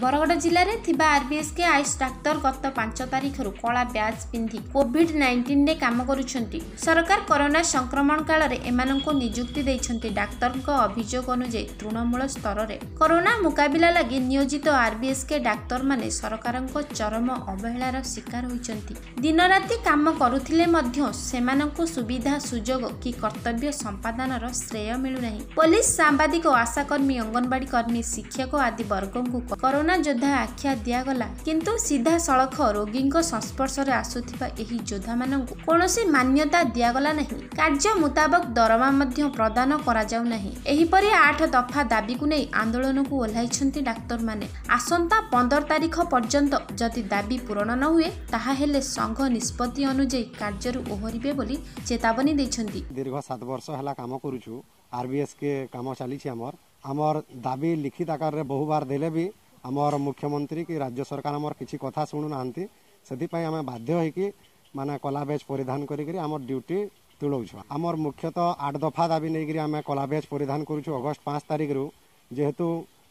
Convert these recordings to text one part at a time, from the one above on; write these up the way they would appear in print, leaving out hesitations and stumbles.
बरगड़ जिले में थिबा आरबीएसके आयुष डाक्तर गत 5 तारिख कला ब्याज पिंधि कोविड-19 ने काम करुछंती। सरकार कोरोना संक्रमण काल रे एमानंको नियुक्ति दैछंती। डाक्तर अभियोग अनुसार तृणमूल स्तर में कोरोना मुकाबिला लगी नियोजित आरबीएसके डाक्तर माने सरकार चरम अवहेलार शिकार होइछंती। दिन राति काम करुथिले मध्य सेमानंको सुविधा सुजोग कि कर्तव्य संपादनर श्रेय मिलु नहीं। पुलिस, सांबादिक, आशाकर्मी, अंगनवाड़ी कर्मी, शिक्षक आदि वर्ग को कोरोना योद्धा आख्या दियागला, किंतु सीधा सड़क रोगी संस्पर्श में आसुथिबा एही योद्धा मानंकु कोनोसी मान्यता दियागला नहीं। कार्य मुताबक दरमा मध्य प्रदान करा जाउ नहीं। एहीपरि 8 दफा दाबी को नहीं आंदोलन को ओह्लाइछंती डाक्तर माने। आसंता 15 तारिख पर्यंत जदि दाबी पूरण न हुए ताहा हेले संघ निष्पत्ति अनुଯାयी कार्यरु ओहरिबे बोली चेतावनी दैछंती। दीर्घ 7 वर्ष हला काम करूछु। आरबीएस के काम चली आमर दाबी लिखित आकार में बहुबार देले भी आमर मुख्यमंत्री की राज्य सरकार आमर किसी कथा शुणु ना से आम बाध्य होइकी माने कला बेच परिधान करी आमर ड्यूटी तुलाऊँ। आमर मुख्यतः 8 दफा दाबी नहीं आम कला बेच परिधान करूँ। अगस्ट 5 तारिख रु जेहेतु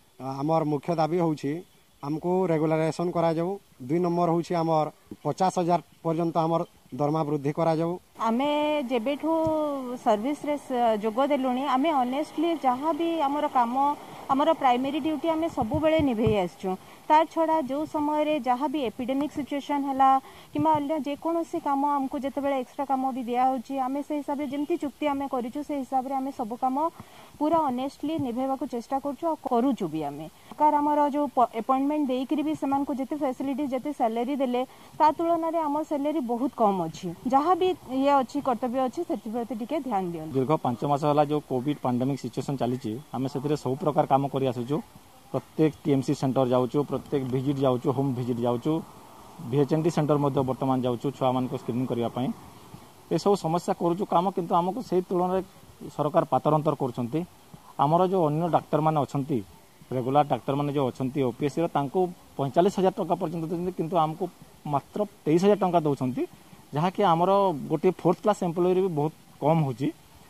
आमर मुख्य दाबी होउछि आमको रेगुलाराइजेशन करा जाऊ। 2 नंबर होउछि आमर 50,000 पर्यंत आमर दरमा वृद्धि करा जाऊ। आमे जेबेठू सर्विस रे जोग देलुनी आमे ऑनेस्टली जहाँ भी आमर काम आमर प्राइमरी ड्यूटी आमे सबु बेले निभेई आसछु। तार छड़ा जो समय रे जहाँ भी एपिडेमिक सिचुएशन हला किमा अन्य जेकोसी काम आमको जेतेबेले एक्स्ट्रा काम भी दिया होची आमे से हिसाब रे जेमती चुक्ति आमे करिछु से हिसाब रे आमे सब काम पूरा ऑनेस्टली निभेबा को चेष्टा करछु और करूछु भी। आमे कार हमर जो अपॉइंटमेंट देई करी भी समान को जेते फैसिलिटी जेते सैलरी देले ता तुलना रे हमर सैलरी बहुत कम अछि। जहाँ भी ये अच्छी कर्तव्य अच्छी से टिके ध्यान दियो। दीर्घ 5 मास हला जो कोविड पैंडेमिक सिचुएशन चली आम से सब प्रकार काम कर आसुचु। प्रत्येक टीएमसी सेंटर जाऊँ, प्रत्येक विजिट जाऊँ, होम विजिट जाऊँ, VHND सेंटर बर्तमान जाऊँ छुआ मान स्क्रीनिंग करने ये सब समस्या करूँ काम, किंतु आमको से तुलन सरकार पातरंतर कर। आमर जो अन्य डाक्तर मैंने अच्छा रेगुलर डाक्तर मैंने जो अच्छा ओपीएससी 45,000 टंका पर्यंत देते, किंतु आमको मात्र 23,000 टंका दौरान, जहाँकि आमर गोटे 4th क्लास एम्प्लॉय भी बहुत कम होची।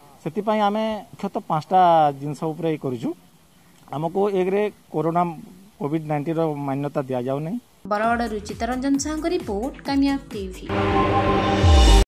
से आम मुख्यतः 5टा जिनस करूँ। आमको एक रे कोरोना कोविड-19 मान्यता दि जाऊ नहीं। Bargarh Chittaranjan Sahu report Kamyab TV.